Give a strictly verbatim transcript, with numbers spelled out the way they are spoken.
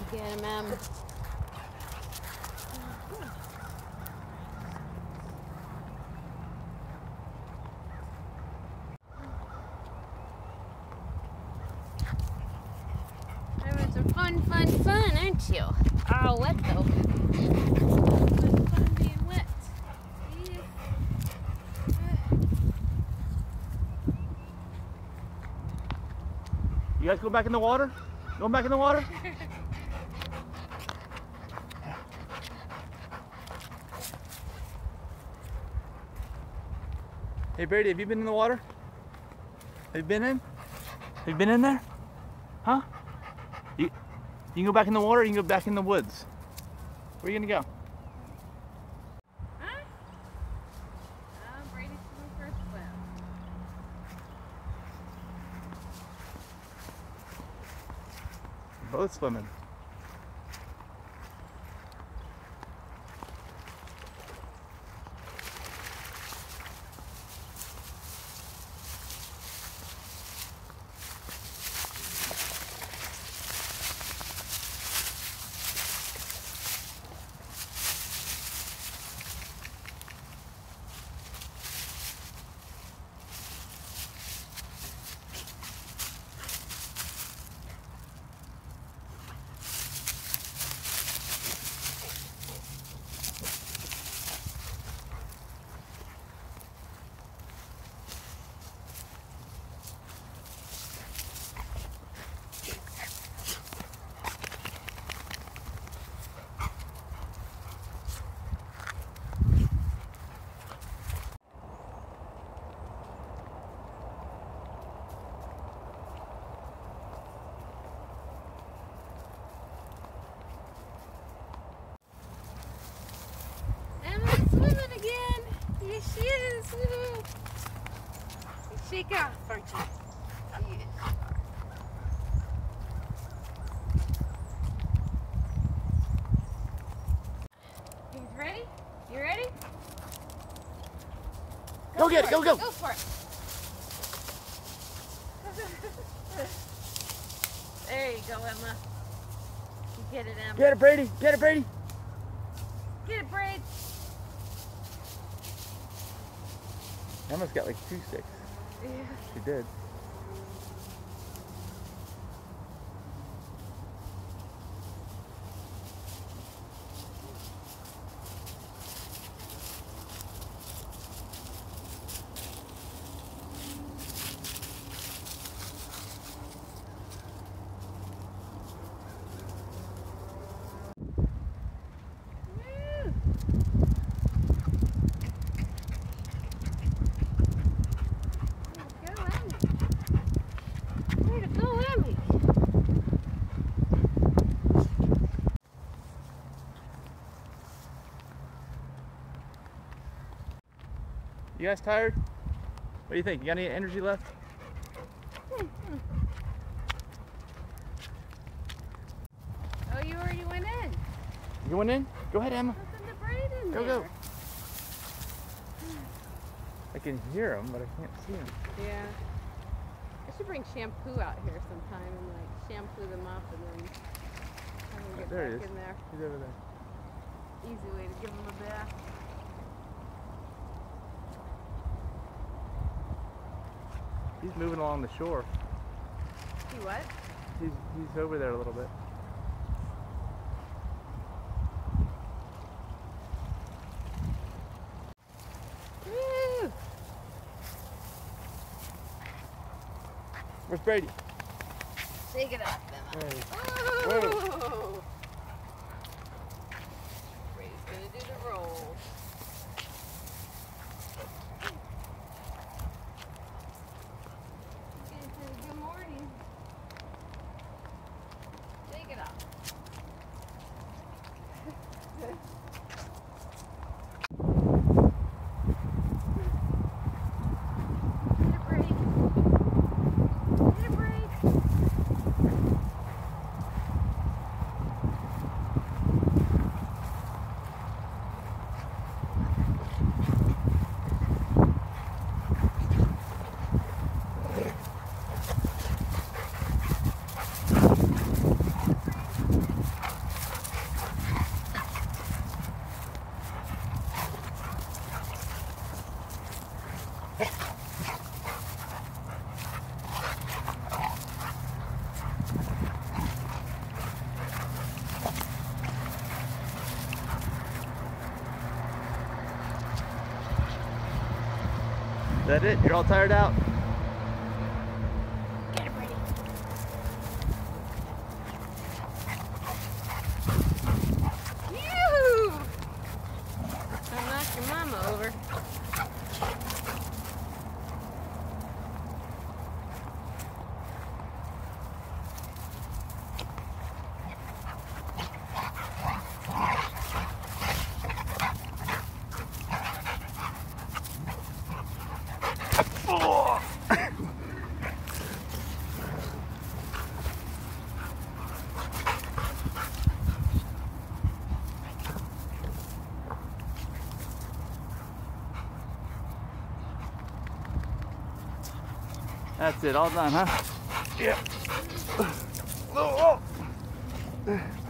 Get him, Em. Having some fun, fun, fun, aren't you? All wet though. Fun, fun being wet. Yeah. You guys go back in the water? Going back in the water? Hey Brady, have you been in the water? Have you been in? Have you been in there? Huh? You, you can go back in the water or you can go back in the woods. Where are you gonna go? Huh? Oh, Brady's going for a swim. Both swimming. Emma's swimming again. Yes, she is. Woo. Shake off, aren't you? Yes. You ready? You ready? Go, go get it, go, go. Go for it. There you go, Emma. You get it, Emma. Get it, Brady. Get it, Brady. Get it, Braid. Emma's got like two sticks. Yeah. She did. You guys tired? What do you think? You got any energy left? Oh, you already went in. You went in? Go ahead, Emma. Nothing to braid in Go, there. go. I can hear them, but I can't see them. Yeah. I should bring shampoo out here sometime and like shampoo them up and then have them get There he back is. in there. He's over there. Easy way to give them a bath. He's moving along the shore. See what? He's, he's over there a little bit. Woo! Where's Brady? Shake it up, Emma. There he is. Woo! Whoa. Brady's gonna do the roll. Good morning. Shake it up. Get a break. Get a break. Is that it? You're all tired out? Get it ready. Yoo-hoo! Don't knock your mama over. That's it, all done, huh? Yeah. Oh, oh.